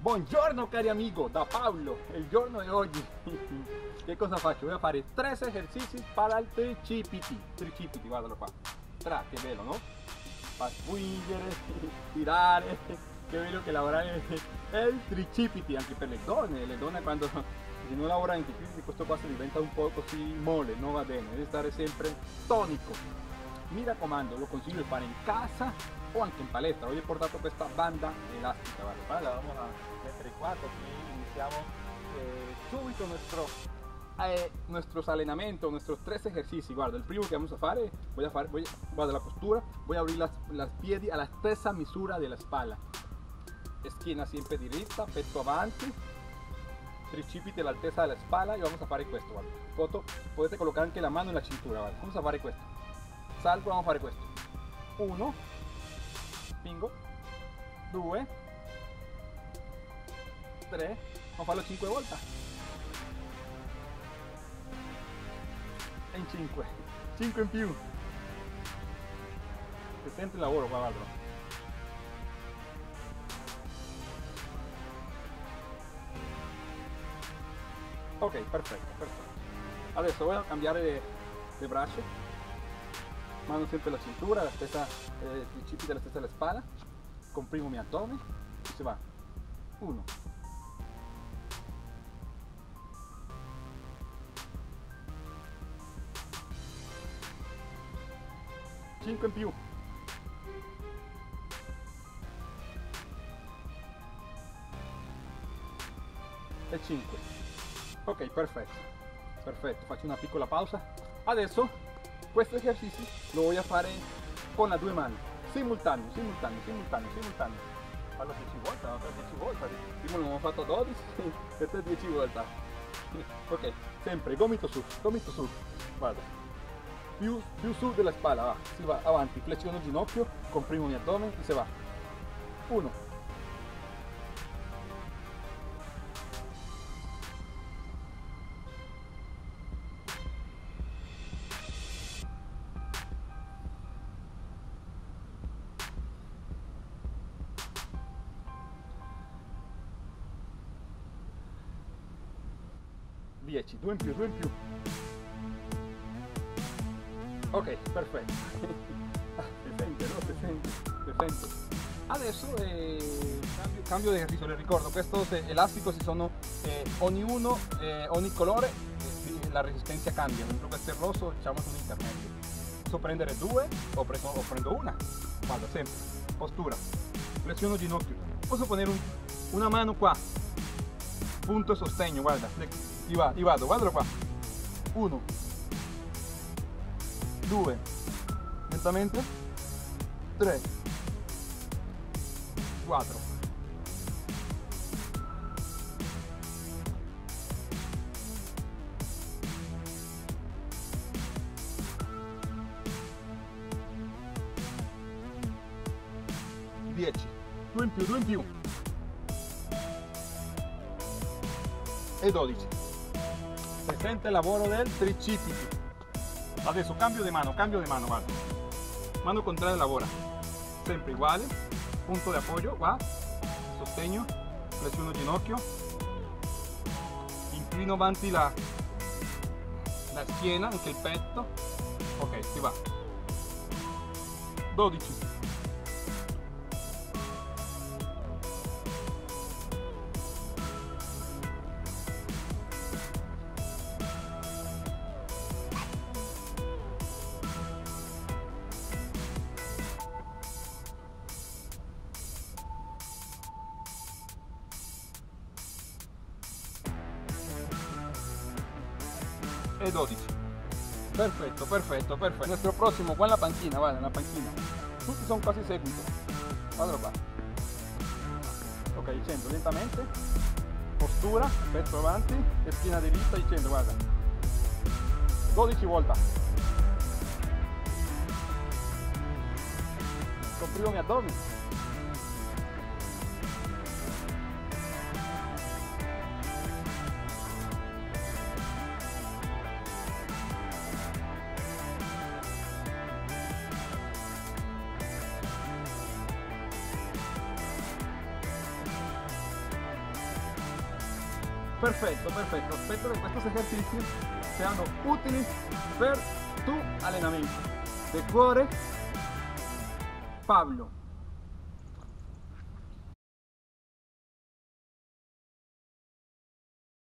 Buongiorno cari amigo, da Paolo. Il giorno di oggi che cosa faccio? Voy a fare 3 esercizi para il tricipiti. Tricipiti, guardalo qua. Tra, che bello, no? Pa spingere, tirare, che bello che lavorare il tricipiti anche per le donne quando se non lavorano in tricipiti questo qua si diventa un po' così mole, non va bene, deve stare sempre tonico. Mi raccomando, lo consiglio di fare in casa o anche in palestra. Hoy he portato questa banda elastica, ¿vale? La vamos a mettere qua, così iniziamo subito nuestros entrenamientos, nuestros 3 ejercicios. Guarda, el primero que vamos a hacer, guarda la postura, voy a abrir las piedi a la stessa misura de la espalda. Esquina siempre directa, pecho avanti, tricipiti all'altezza della spalla y vamos a fare questo, guarda. Potete colocar anche la mano en la cintura, ¿vale? Vamos a fare questo. Salgo, vamos a fare questo. 1, spingo, 2, 3, vamos a farlo 5 volte. E in 5 in più. Si sente il lavoro qua, guarda. Ok, perfetto. Adesso voy a cambiare le braccia. Mano sempre la cintura, la stessa tricipiti della stessa la spalla, comprimo mi addome e si va. 1, 5 in più, e 5. Ok, perfetto, faccio una piccola pausa. Adesso questo esercizio lo voy a fare con le 2 mani, simultaneo. Fallo 10 volte, 10 volte. Prima l'abbiamo fatto 12, questo è 10 volte. Ok, sempre gomito su, guarda, più su della spalla, va. Si va avanti, flessiono ginocchio, comprimo mi addome e si va. 1, 10, 2 in più. Ok, perfetto. Si sente, no? Si sente. Adesso cambio di esercizio. Le ricordo, questi elastici sono ogni colore, la resistenza cambia. Per esempio questo è rosso, diciamo un intermedio. Posso prendere 2 o prendo una. Guarda, sempre. Postura. Flessiono ginocchio. Posso ponere una mano qua. Punto e sostegno, guarda. Y vado, guardalo qua. 1, 2, lentamente, 3, 4, 10, 2 in più, e 12. Si sente il lavoro del tricipiti. Adesso cambio di mano, guarda. Mano contraria lavora. Sempre uguale. Punto di appoggio, qua. Sostegno. Flessiono ginocchio. Inclino avanti la schiena, anche il petto. Ok, si va. 12. E 12. Perfetto. Il nostro prossimo qua in la panchina, guarda, la panchina. Tutti sono quasi seguiti. Guardalo qua. Ok, scendo lentamente. Postura, petto avanti, e schiena dritta, scendo, guarda. 12 volte. Comprimo mi addome. Perfetto, perfetto. Spero che questi esercizi siano utili per tu allenamento. De cuore, Pablo.